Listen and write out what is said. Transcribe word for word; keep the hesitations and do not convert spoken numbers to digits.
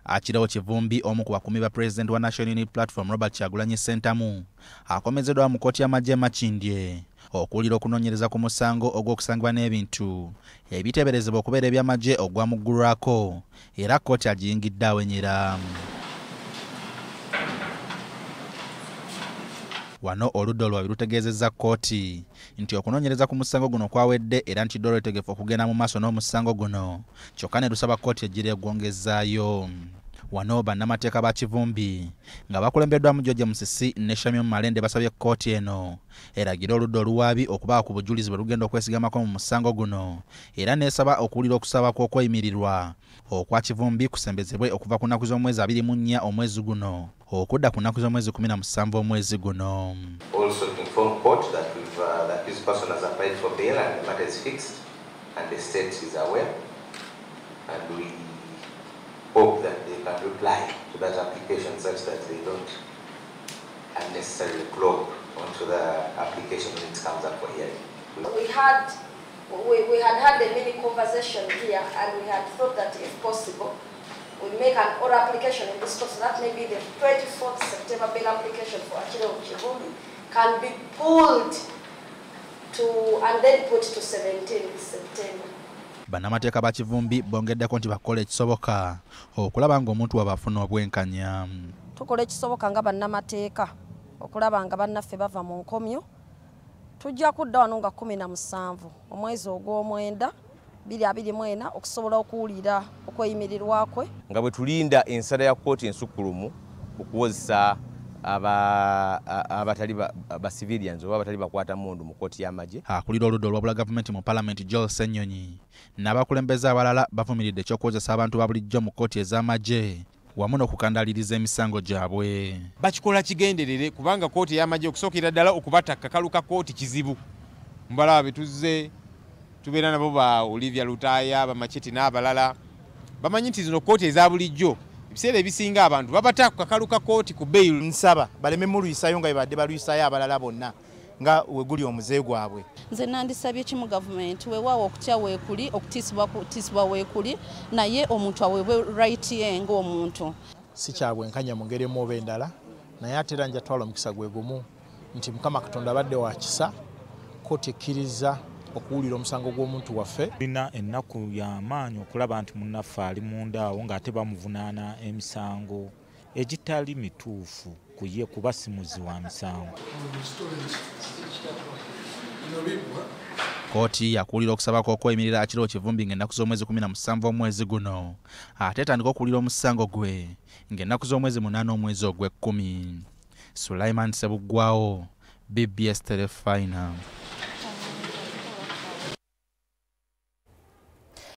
Akirawo Kivumbi omu ku bakumi ba President wa National Unity Platform Robert Kyagulanyi Ssentamu akomezeddwa mu kkooti y'amagye Makindye okuwulira okunoonyereza ku musango ogw'okusangibwa n'ebintu ebiteeberezebwa okubeera eby'amagye ogwamuggulwako era kkooti agiyingidde awenyera. Wano oludda olwabiri lutegeezezza kkooti nti okunoonyereza ku musango guno kwawedde era nti ddala lwetegefu okugenda mu maaso n'omusango guno kyokka ne lusaba kkooti eggire eggwongezaayo. Wano bannamateeka ba Kivumbi nga bakulembeddwamu George Musisi ne Shamim Malende basabye kkooti eno eragire oludda oluwaabi okubaako ku bujulizi bwe lugenda okwesigamako mu musango guno era neesaba okuwulira okusaba kw'okweyimirirwa okwa Kivumbi kusembezebwe okuva ku nnaku z'omwezi abiri mu nnya omwezi guno okudda ku nnaku z'omwezi kumi na musanvu omwezi guno. Also to inform court that, we've, uh, that this person has applied for bail and the matter is fixed and the state is aware, and we hope that they can reply to that application such that they don't unnecessarily clog onto the application when it comes up for hearing. We had we, we had had a mini conversation here, and we had thought that if possible we make an oral application in this court, so that maybe the twenty-fourth September bail application for Akirawo Kivumbi can be pulled to and then put to seventeenth September. Bannamateeka ba Kivumbi bongeddeko nti bakola ekisoboka okulaba ng'omuntu wabafuna obwenkanya. Tukola ekisoboka nga bannamateeka okulaba nga bannaffe bava mu nkomyo. Tujja kudda wano nga kumi na musanvu omwezi ogw'omwenda bbiri abiri mu ena okusobola okuwulira okweyimirirwa kwe nga bwe tulinda ensala ya kkooti ensukulumu okuwozesa abatali ba civilians oba abatali bakwata mundu mu kkooti y'amagye. Akulira oludda olwabula gavumenti mu Parliament Joel Ssenyonyi n'abakulembeze abalala bavumiridde ekyokuwozesa abantu ba bulijjo mu kkooti ez'amagye wamu n'okukandaliriza emisango gyabwe. Bakikola kigenderere kubanga kkooti y'amagye okusookera ddala okubatakka kalu ka kkooti kizibu. Mbalaba betuzze tubeera nabo ba Olivia Lutaya bamacheti n'abalala bamanyi nti zino kkooti eza bulijjo ebiseera ebisinga abantu babata ku kakalu ka kkooti ku bail. Nsaba baleme mulwisayo nga badde balwisayo abalala bonna nga weguli omuze gwabwe. Nze nandisabye kimu gavumenti weewaawo okutya weekuli okutiisibwa kutiisibwa weekuli naye omuntu aweebwe right ye ng'omuntu. Si kyabwenkanya mu ngeri emu oba endala naye ate era njatwala omukisa gwe gumu nti Mukama Katonda abadde wa kisa kkooti ekkiriza okuwulira omusango gw'omuntu waffe. Tulina ennaku y'amaanyi okulaba nti munnaffe ali munda awo ng'ate bamuvunaana emisango egitali mituufu ku ye kuba simuzi wa misango. Kkooti yakuwulira okusaba kw'okweyimirira Akirawo Kivumbi ng'ennaku z'omwezi kumi na musanvu omwezi guno ate etandika okuwulira omusango gwe ng'ennaku z'omwezi munaana omwezi ogw'ekkumi. Sulaiman Ssebuggwawo, B B S Telefina.